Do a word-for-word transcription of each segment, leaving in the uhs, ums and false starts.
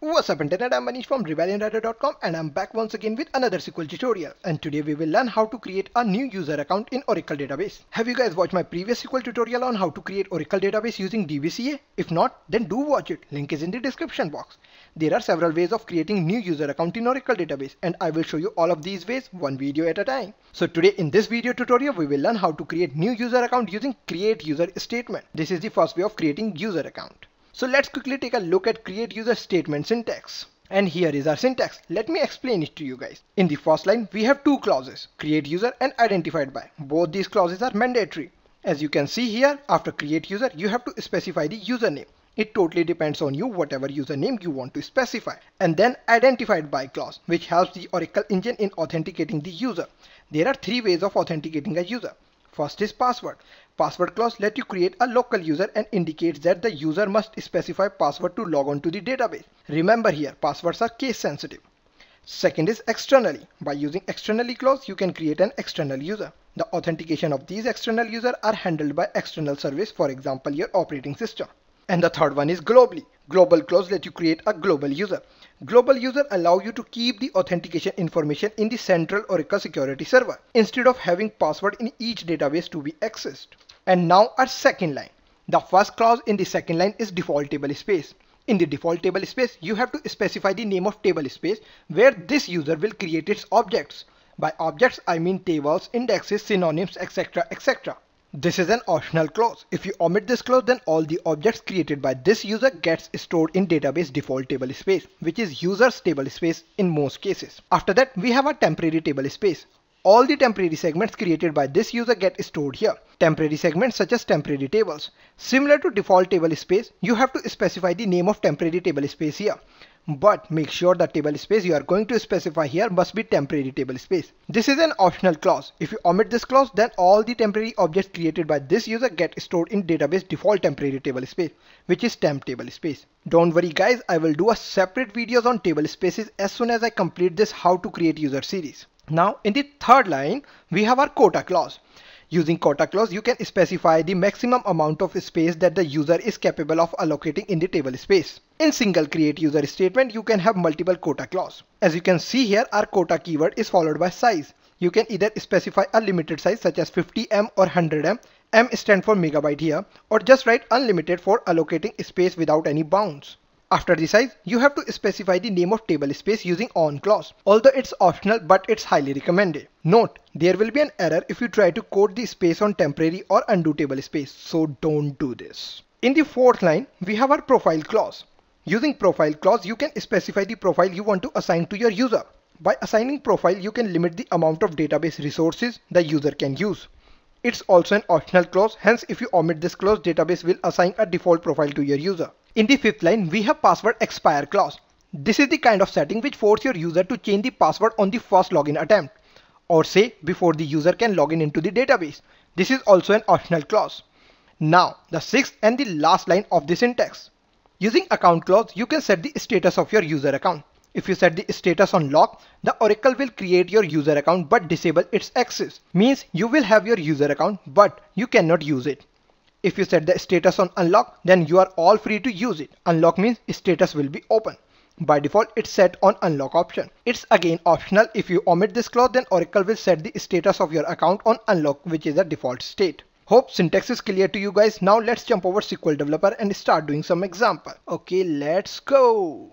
What's up internet, I'm Manish from Rebellion Rider dot com and I'm back once again with another S Q L tutorial, and today we will learn how to create a new user account in Oracle database. Have you guys watched my previous S Q L tutorial on how to create Oracle database using D B C A? If not, then do watch it, link is in the description box. There are several ways of creating new user account in Oracle database and I will show you all of these ways one video at a time. So today in this video tutorial we will learn how to create new user account using create user statement. This is the first way of creating user account. So let's quickly take a look at create user statement syntax. And here is our syntax. Let me explain it to you guys. In the first line, we have two clauses, create user and identified by. Both these clauses are mandatory. As you can see here, after create user, you have to specify the username. It totally depends on you, whatever username you want to specify. And then identified by clause, which helps the Oracle engine in authenticating the user. There are three ways of authenticating a user. First is password. Password clause let you create a local user and indicates that the user must specify password to log on to the database. Remember here, passwords are case sensitive. Second is externally. By using externally clause, you can create an external user. The authentication of these external users are handled by external service, for example, your operating system. And the third one is globally. Global clause let you create a global user. Global user allow you to keep the authentication information in the central Oracle security server instead of having password in each database to be accessed. And now our second line. The first clause in the second line is default table space. In the default table space, you have to specify the name of table space where this user will create its objects. By objects, I mean tables, indexes, synonyms, et cetera et cetera. This is an optional clause. If you omit this clause, then all the objects created by this user gets stored in database default table space, which is user's table space in most cases. After that, we have a temporary table space. All the temporary segments created by this user get stored here. Temporary segments such as temporary tables. Similar to default table space, you have to specify the name of temporary table space here. But make sure the table space you are going to specify here must be temporary table space. This is an optional clause. If you omit this clause, then all the temporary objects created by this user get stored in database default temporary table space, which is temp table space. Don't worry guys, I will do a separate videos on table spaces as soon as I complete this how to create user series. Now in the third line, we have our quota clause. Using quota clause, you can specify the maximum amount of space that the user is capable of allocating in the table space. In single create user statement, you can have multiple quota clause. As you can see here, our quota keyword is followed by size. You can either specify a limited size such as fifty M or one hundred M. M stands for megabyte here, or just write unlimited for allocating space without any bounds. After the size, you have to specify the name of table space using on clause. Although it's optional, but it's highly recommended. Note, there will be an error if you try to code the space on temporary or undo table space, so don't do this. In the fourth line, we have our profile clause. Using profile clause, you can specify the profile you want to assign to your user. By assigning profile, you can limit the amount of database resources the user can use. It's also an optional clause, hence if you omit this clause, database will assign a default profile to your user. In the fifth line, we have password expire clause. This is the kind of setting which forces your user to change the password on the first login attempt, or say before the user can log in into the database. This is also an optional clause. Now the sixth and the last line of the syntax. Using account clause, you can set the status of your user account. If you set the status on lock, the Oracle will create your user account but disable its access. Means you will have your user account but you cannot use it. If you set the status on unlock, then you are all free to use it. Unlock means status will be open. By default, it's set on unlock option. It's again optional. If you omit this clause, then Oracle will set the status of your account on unlock, which is a default state. Hope syntax is clear to you guys. Now let's jump over S Q L developer and start doing some example. Okay, let's go.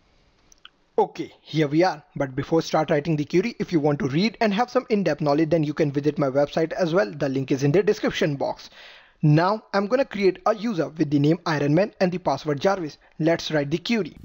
Okay, here we are. But before start writing the query, if you want to read and have some in-depth knowledge, then you can visit my website as well. The link is in the description box. Now I'm gonna create a user with the name Ironman and the password Jarvis. Let's write the query.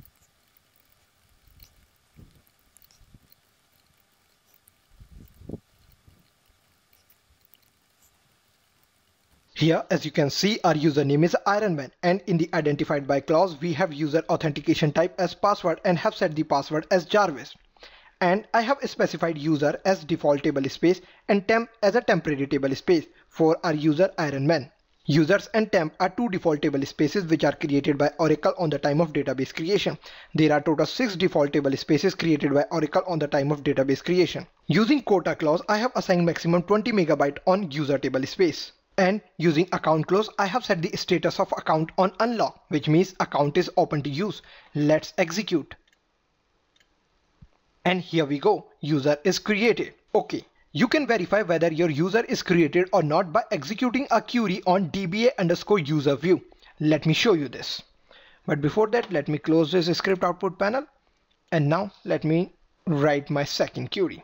Here, as you can see, our username is Ironman, and in the identified by clause, we have user authentication type as password and have set the password as Jarvis. And I have specified user as default table space and temp as a temporary table space for our user Ironman. Users and temp are two default table spaces which are created by Oracle on the time of database creation. There are total six default table spaces created by Oracle on the time of database creation. Using quota clause, I have assigned maximum twenty megabyte on user table space. And using account clause, I have set the status of account on unlock, which means account is open to use. Let's execute. And here we go, user is created. Okay, you can verify whether your user is created or not by executing a query on D B A underscore user view. Let me show you this. But before that, let me close this script output panel. And now let me write my second query.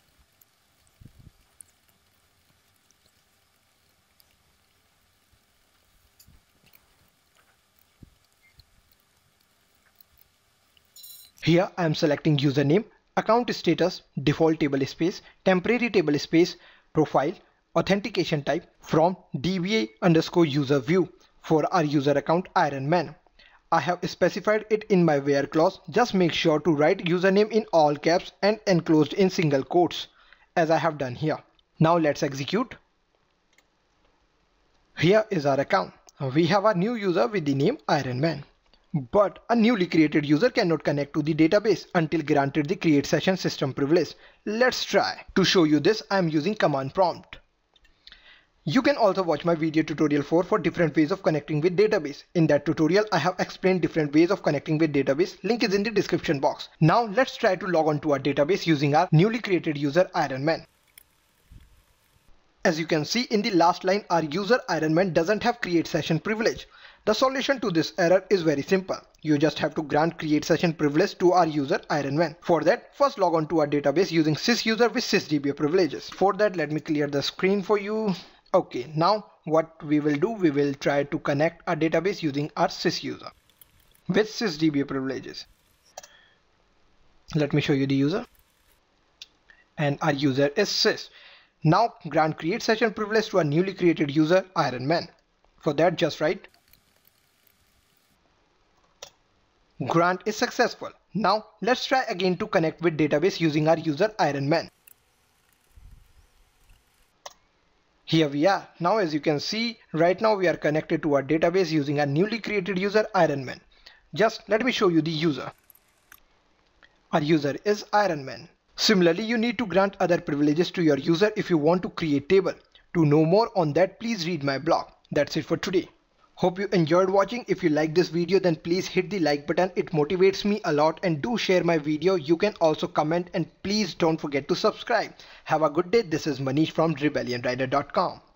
Here I am selecting username, account status, default table space, temporary table space, profile, authentication type from D B A underscore user view for our user account Ironman. I have specified it in my where clause. Just make sure to write username in all caps and enclosed in single quotes as I have done here. Now let's execute. Here is our account. We have a new user with the name Ironman. But a newly created user cannot connect to the database until granted the create session system privilege. Let's try. To show you this, I am using command prompt. You can also watch my video tutorial four for different ways of connecting with database. In that tutorial, I have explained different ways of connecting with database. Link is in the description box. Now let's try to log on to our database using our newly created user Ironman. As you can see in the last line, our user Ironman doesn't have create session privilege. The solution to this error is very simple. You just have to grant create session privilege to our user Ironman. For that, first log on to our database using sysuser with sysdba privileges. For that, let me clear the screen for you. Okay, now what we will do, we will try to connect our database using our sysuser with sysdba privileges. Let me show you the user. And our user is sys. Now grant create session privilege to our newly created user Ironman. For that, just write grant is successful. Now let's try again to connect with database using our user Ironman. Here we are. Now as you can see, right now we are connected to our database using our newly created user Ironman. Just let me show you the user. Our user is Ironman. Similarly, you need to grant other privileges to your user if you want to create table. To know more on that, please read my blog. That's it for today. Hope you enjoyed watching. If you like this video, then please hit the like button. It motivates me a lot, and do share my video. You can also comment, and please don't forget to subscribe. Have a good day. This is Manish from Rebellion Rider dot com.